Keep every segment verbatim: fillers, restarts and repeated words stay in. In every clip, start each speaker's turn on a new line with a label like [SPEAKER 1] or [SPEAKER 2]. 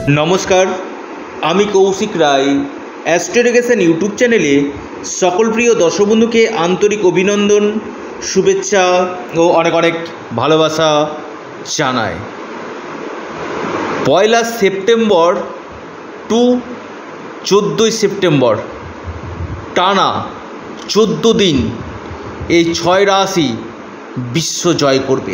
[SPEAKER 1] নমস্কার, আমি Koushik Roy astro education YouTube চ্যানেলে সকল প্রিয় দর্শক বন্ধুকে আন্তরিক অভিনন্দন, শুভেচ্ছা ও অনেক অনেক ভালোবাসা জানাই। পয়লা সেপ্টেম্বর টু চোদ্দোই সেপ্টেম্বর টানা চোদ্দো দিন এই ছয় রাশি বিশ্ব জয় করবে।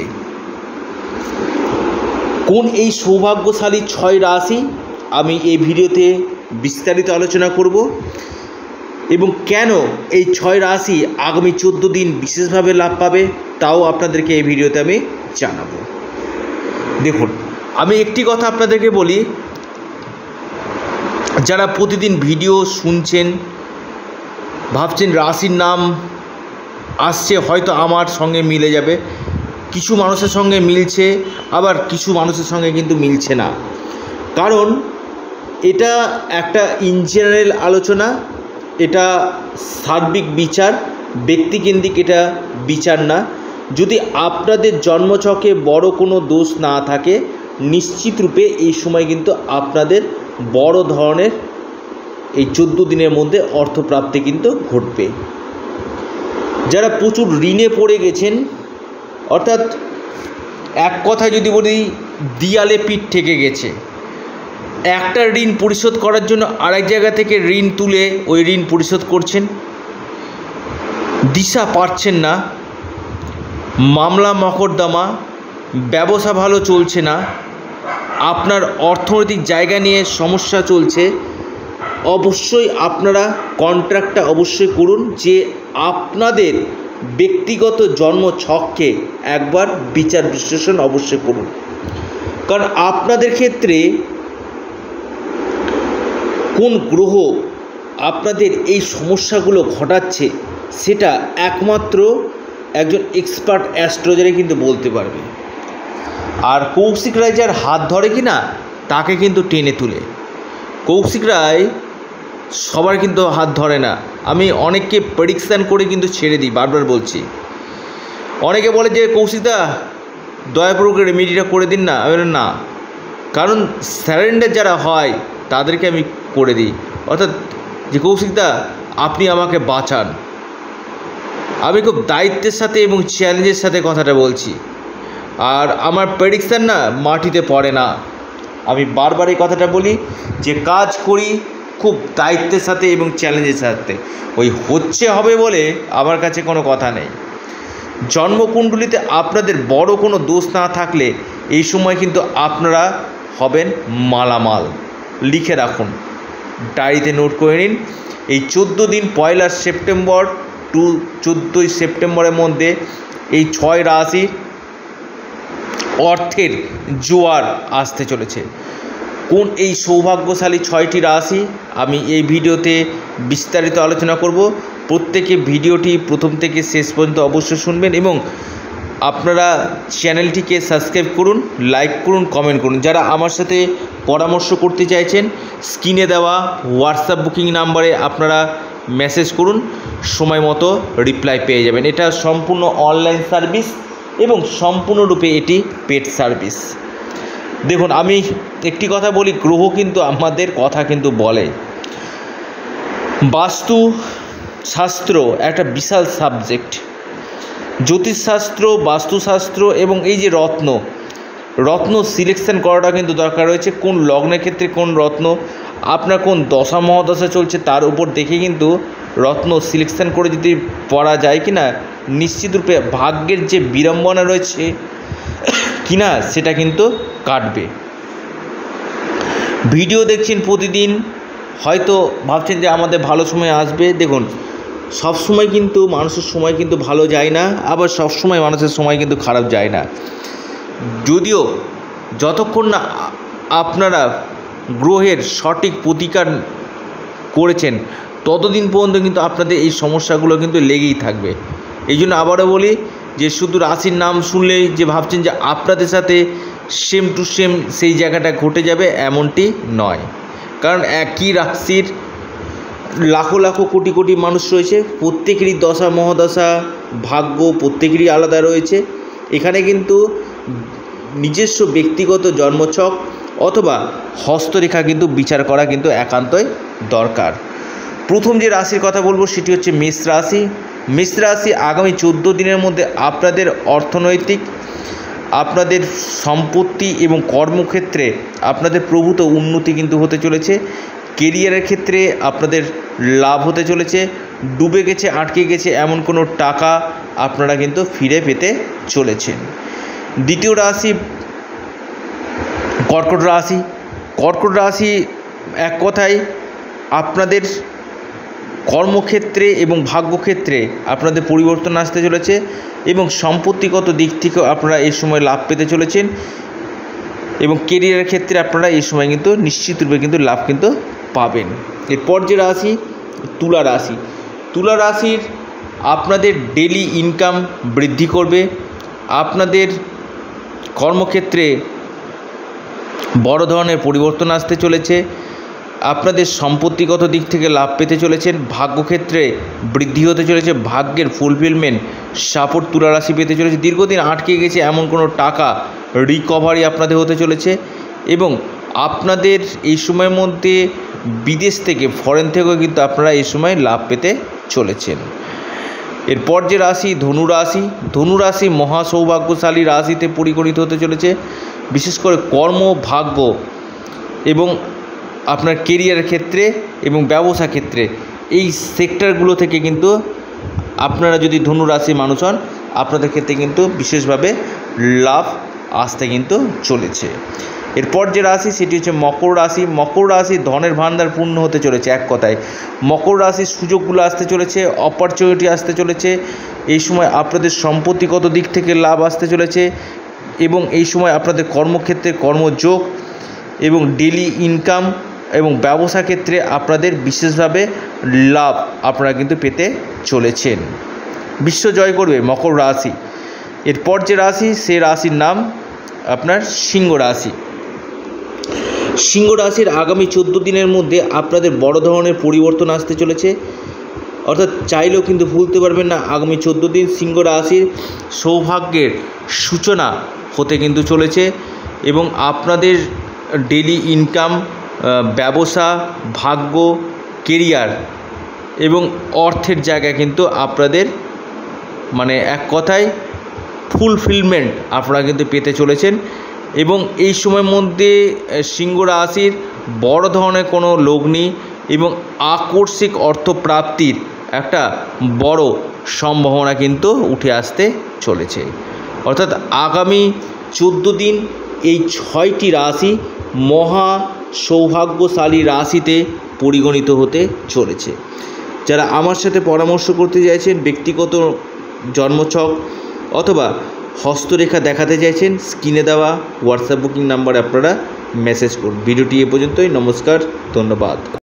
[SPEAKER 1] কোন এই সৌভাগ্যশালী ছয় রাশি আমি এই ভিডিওতে বিস্তারিত আলোচনা করব এবং কেন এই ছয় রাশি আগামী চোদ্দো দিন বিশেষভাবে লাভ পাবে তাও আপনাদেরকে এই ভিডিওতে আমি জানাবো। দেখুন, আমি একটি কথা আপনাদেরকে বলি, যারা প্রতিদিন ভিডিও শুনছেন ভাবছেন রাশির নাম আসছে হয়তো আমার সঙ্গে মিলে যাবে, কিছু মানুষের সঙ্গে মিলছে, আবার কিছু মানুষের সঙ্গে কিন্তু মিলছে না। কারণ এটা একটা ইন জেনারেল আলোচনা, এটা সার্বিক বিচার, ব্যক্তিকেন্দ্রিক এটা বিচার না। যদি আপনাদের জন্মছকে বড় কোনো দোষ না থাকে নিশ্চিত রূপে এই সময় কিন্তু আপনাদের বড় ধরনের এই চোদ্দো দিনের মধ্যে অর্থপ্রাপ্তি কিন্তু ঘটবে। যারা প্রচুর ঋণে পড়ে গেছেন, অর্থাৎ এক কথা যদি বলি দিয়ালে পিঠ ঠেকে গেছে, একটা ঋণ পরিশোধ করার জন্য আরেক জায়গা থেকে ঋণ তুলে ওই ঋণ পরিশোধ করছেন, দিশা পাচ্ছেন না, মামলা মকদ্দমা, ব্যবসা ভালো চলছে না, আপনার অর্থনৈতিক জায়গা নিয়ে সমস্যা চলছে, অবশ্যই আপনারা কন্ট্রাক্টটা অবশ্যই করুন যে আপনাদের ব্যক্তিগত জন্ম ছককে একবার বিচার বিশ্লেষণ অবশ্যই করুন। কারণ আপনাদের ক্ষেত্রে কোন গ্রহ আপনাদের এই সমস্যাগুলো ঘটাচ্ছে সেটা একমাত্র একজন এক্সপার্ট অ্যাস্ট্রোলজারে কিন্তু বলতে পারবে। আর কৌশিক রায় যার হাত ধরে কি না তাকে কিন্তু টেনে তুলে। কৌশিক রায় সবার কিন্তু হাত ধরে না, আমি অনেককে প্রেডিকশান করে কিন্তু ছেড়ে দিই, বারবার বলছি। অনেকে বলে যে কৌশিকদা দয়াপূর্বক রেমেডিটা করে দিন না, আমি না, কারণ স্যারেন্ডার যারা হয় তাদেরকে আমি করে দিই, অর্থাৎ যে কৌশিকদা আপনি আমাকে বাঁচান। আমি খুব দায়িত্বের সাথে এবং চ্যালেঞ্জের সাথে কথাটা বলছি, আর আমার প্রেডিকশান না মাটিতে পড়ে না। আমি বারবার এই কথাটা বলি যে কাজ করি খুব দায়িত্বের সাথে এবং চ্যালেঞ্জের সাথে, ওই হচ্ছে হবে বলে আমার কাছে কোনো কথা নেই। জন্মকুণ্ডলিতে আপনাদের বড় কোনো দোষ না থাকলে এই সময় কিন্তু আপনারা হবেন মালামাল। লিখে রাখুন, ডায়েরিতে নোট করে নিন। এই চোদ্দো দিন পয়লা সেপ্টেম্বর টু চোদ্দোই সেপ্টেম্বরের মধ্যে এই ছয় রাশি অর্থের জোয়ার আসতে চলেছে। কোন এই সৌভাগ্যশালী ছয়টি রাশি আমি এই ভিডিওতে বিস্তারিত আলোচনা করব। প্রত্যেকে ভিডিওটি প্রথম থেকে শেষ পর্যন্ত অবশ্যই শুনবেন এবং আপনারা চ্যানেলটিকে সাবস্ক্রাইব করুন, লাইক করুন, কমেন্ট করুন। যারা আমার সাথে পরামর্শ করতে চাইছেন স্ক্রিনে দেওয়া হোয়াটসঅ্যাপ বুকিং নাম্বারে আপনারা মেসেজ করুন, সময় মতো রিপ্লাই পেয়ে যাবেন। এটা সম্পূর্ণ অনলাইন সার্ভিস এবং সম্পূর্ণরূপে এটি পেড সার্ভিস। দেখুন, আমি একটি কথা বলি, গ্রহ কিন্তু আমাদের কথা কিন্তু বলে। বাস্তু শাস্ত্র একটা বিশাল সাবজেক্ট। জ্যোতিষশাস্ত্র, বাস্তুশাস্ত্র এবং এই যে রত্ন রত্ন সিলেকশন করাটা কিন্তু দরকার রয়েছে। কোন লগ্নের ক্ষেত্রে কোন রত্ন আপনার কোন দশা মহাদশা চলছে তার উপর দেখে কিন্তু রত্ন সিলেকশন করে যদি পড়া যায় কি না নিশ্চিতরূপে ভাগ্যের যে বিড়ম্বনা রয়েছে কিনা সেটা কিন্তু কাটবে। ভিডিও দেখছেন প্রতিদিন, হয়তো ভাবছেন যে আমাদের ভালো সময় আসবে। দেখুন, সব সময় কিন্তু মানুষের সময় কিন্তু ভালো যায় না, আবার সব সময় মানুষের সময় কিন্তু খারাপ যায় না। যদিও যতক্ষণ না আপনারা গ্রহের সঠিক প্রতিকার করেছেন ততদিন পর্যন্ত কিন্তু আপনাদের এই সমস্যাগুলো কিন্তু লেগেই থাকবে। এই জন্য আবারও বলি যে শুধু রাশির নাম শুনলেই যে ভাবছেন যে আপনাদের সাথে সেম টু সেম সেই জায়গাটা ঘটে যাবে এমনটি নয়। কারণ একই রাশির লাখো লাখো কোটি কোটি মানুষ রয়েছে, প্রত্যেকেরই দশা মহাদশা ভাগ্য প্রত্যেকেরই আলাদা রয়েছে। এখানে কিন্তু নিজস্ব ব্যক্তিগত জন্মছক অথবা হস্তরেখা কিন্তু বিচার করা কিন্তু একান্তই দরকার। প্রথম যে রাশির কথা বলবো সেটি হচ্ছে মেষ রাশি। মেষ রাশি আগামী চোদ্দো দিনের মধ্যে আপনাদের অর্থনৈতিক, আপনাদের সম্পত্তি এবং কর্মক্ষেত্রে আপনাদের প্রভূত উন্নতি কিন্তু হতে চলেছে। কেরিয়ারের ক্ষেত্রে আপনাদের লাভ হতে চলেছে। ডুবে গেছে, আটকে গেছে এমন কোনো টাকা আপনারা কিন্তু ফিরে পেতে চলেছেন। দ্বিতীয় রাশি কর্কট রাশি। কর্কট রাশি এক কথায় আপনাদের কর্মক্ষেত্রে এবং ভাগ্যক্ষেত্রে আপনাদের পরিবর্তন আসতে চলেছে এবং সম্পত্তিগত দিক থেকেও আপনারা এই সময় লাভ পেতে চলেছেন এবং কেরিয়ারের ক্ষেত্রে আপনারা এই সময় কিন্তু নিশ্চিতরূপে কিন্তু লাভ কিন্তু পাবেন। এরপর যে রাশি তুলা রাশি। তুলা রাশির আপনাদের ডেলি ইনকাম বৃদ্ধি করবে, আপনাদের কর্মক্ষেত্রে বড় ধরনের পরিবর্তন আসতে চলেছে, আপনাদের সম্পত্তিগত দিক থেকে লাভ পেতে চলেছেন, ভাগ্যক্ষেত্রে বৃদ্ধি হতে চলেছে, ভাগ্যের ফুলফিলমেন্ট সাপোর্ট তুলা রাশি পেতে চলেছে। দীর্ঘদিন আটকে গেছে এমন কোনো টাকা রিকভারি আপনাদের হতে চলেছে এবং আপনাদের এই সময়ের মধ্যে বিদেশ থেকে, ফরেন থেকেও কিন্তু আপনারা এই সময় লাভ পেতে চলেছেন। এরপর যে রাশি ধনু রাশি। ধনু রাশি মহা সৌভাগ্যশালী রাশিতে পরিগণিত হতে চলেছে। বিশেষ করে কর্ম, ভাগ্য এবং আপনার কেরিয়ারের ক্ষেত্রে এবং ব্যবসা ক্ষেত্রে এই সেক্টরগুলো থেকে কিন্তু আপনারা যদি ধনু রাশি মানুষ হন আপনাদের ক্ষেত্রে কিন্তু বিশেষভাবে লাভ আসতে কিন্তু চলেছে। এরপর যে রাশি সেটি হচ্ছে মকর রাশি। মকর রাশি ধনের ভান্ডার পূর্ণ হতে চলেছে। এক কথায় মকর রাশির সুযোগগুলো আসতে চলেছে, অপরচুনিটি আসতে চলেছে। এই সময় আপনাদের সম্পত্তিগত দিক থেকে লাভ আসতে চলেছে এবং এই সময় আপনাদের কর্মক্ষেত্রে কর্মযোগ এবং ডেলি ইনকাম এবং ব্যবসা ক্ষেত্রে আপনাদের বিশেষভাবে লাভ আপনারা কিন্তু পেতে চলেছেন। বিশ্ব জয় করবে মকর রাশি। এরপর যে রাশি সে রাশির নাম আপনার সিংহ রাশি। সিংহ রাশির আগামী চোদ্দো দিনের মধ্যে আপনাদের বড় ধরনের পরিবর্তন আসতে চলেছে, অর্থাৎ চাইলেও কিন্তু ভুলতে পারবেন না। আগামী চোদ্দো দিন সিংহ রাশির সৌভাগ্যের সূচনা হতে কিন্তু চলেছে এবং আপনাদের ডেলি ইনকাম, ব্যবসা, ভাগ্য, কেরিয়ার এবং অর্থের জায়গায় কিন্তু আপনাদের মানে এক কথায় ফুলফিলমেন্ট আপনারা কিন্তু পেতে চলেছেন এবং এই সময়ের মধ্যে সিংহ রাশির বড় ধরনের কোনো লগ্নি এবং আকস্মিক অর্থপ্রাপ্তির একটা বড় সম্ভাবনা কিন্তু উঠে আসতে চলেছে। অর্থাৎ আগামী চোদ্দো দিন এই ছয়টি রাশি মহা সৌভাগ্যশালী রাশিতে পরিগণিত হতে চলেছে। যারা আমার সাথে পরামর্শ করতে চাইছেন, ব্যক্তিগত জন্মছক অথবা হস্তরেখা দেখাতে চাইছেন, স্ক্রিনে দেওয়া হোয়াটসঅ্যাপ বুকিং নাম্বারে আপনারা মেসেজ করুন। ভিডিওটি এ পর্যন্তই। নমস্কার, ধন্যবাদ।